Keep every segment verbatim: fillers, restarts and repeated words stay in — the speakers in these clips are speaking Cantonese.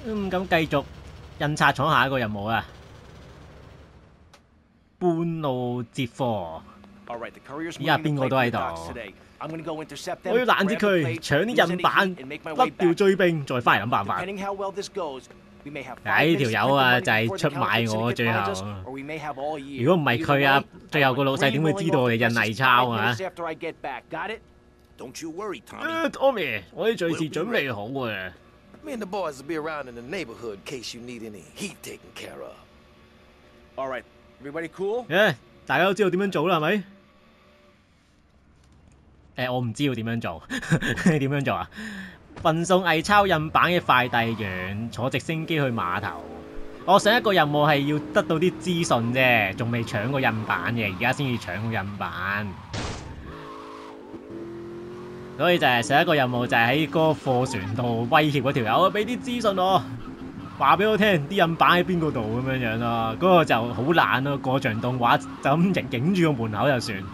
嗯，咁繼續印刷廠下一個任務啊！半路接貨，依家邊個都喺度。我要攔截佢，搶啲印版，甩掉追兵，再翻嚟諗辦法。唉，呢條友啊，就係出賣我最後。如果唔係佢啊，最後個老細點會知道我哋印偽鈔啊？誒，Tommy，我哋隨時準備好啊。 Me and the boys will be around in the neighborhood in case you need any heat taken care of. All right, everybody cool? 誒，大家都知道點樣做啦，係咪？誒，我唔知道點樣做，點樣做啊？運送偽鈔印版嘅快遞員坐直升機去碼頭。我上一個任務係要得到啲資訊啫，仲未搶過印版嘅，而家先至搶過印版。所以就係上一個任務就係喺嗰個貨船度威脅嗰條友，俾啲資訊我，話俾我聽啲印版喺邊個度咁樣樣咯。嗰、嗰個就好懶咯，過場動畫就咁影影住個門口就算。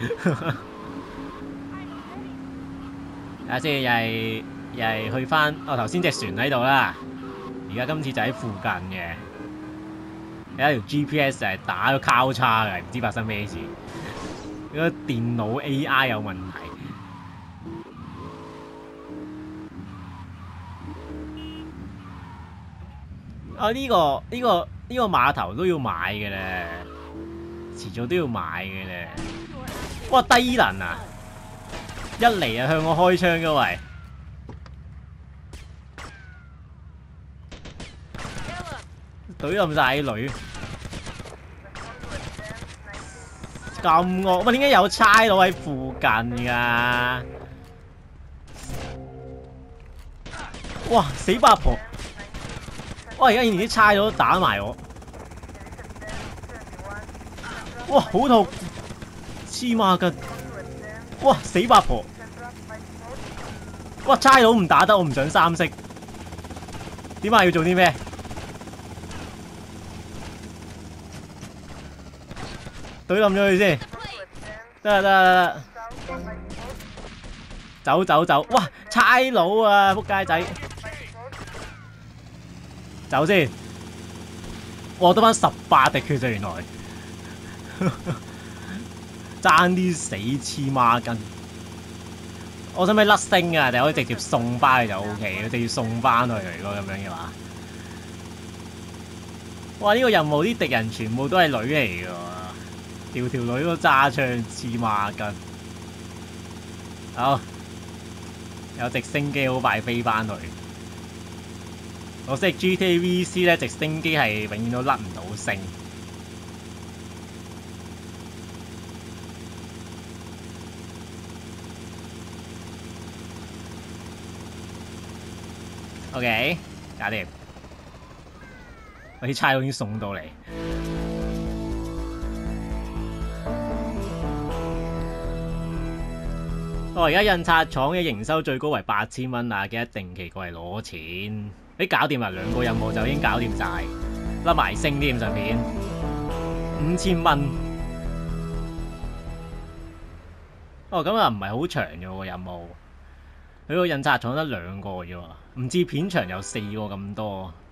睇下先，又係又係去翻，哦頭先隻船喺度啦，而家今次就喺附近嘅。有一條 G P S 就係打咗交叉嘅，唔知發生咩事。嗰個電腦 A I 有問題。啊！呢、這個呢、這個呢、這個碼頭都要買嘅咧，遲早都要買嘅咧。哇！低能啊！一嚟啊向我開槍嘅喂，懟冧晒啲女，咁惡！喂，點解有差佬喺附近㗎？哇！死八婆！哇！而家連啲差佬都打埋我，哇！好痛，黐孖筋！哇！死八婆！哇！差佬唔打得，我唔想三色。點解要做啲咩？懟冧咗佢先，得啦得啦得啦，走走走！哇！差佬啊，仆街仔！走先，我得翻十八滴血啫，原來爭啲死黐孖筋。我使唔使甩星啊？定可以直接送翻去就 O K， 直接送翻去如果咁樣嘅話。哇！呢、這個任務啲敵人全部都係女嚟㗎喎，條條女都揸槍黐孖筋。好，有直升機好快飛翻去。我識 G T A V C 咧，直升機係永遠都甩唔到星。OK， 搞掂。我啲差佬已經送到嚟。我而家印刷廠嘅營收最高為八千蚊啊！記得定期過嚟攞錢。你搞掂啦，兩個任務就已經搞掂晒，甩埋星添上面，五千蚊。哦，咁啊唔係好長嘅喎任務，佢個印刷廠得兩個啫喎，唔知片長有四個咁多。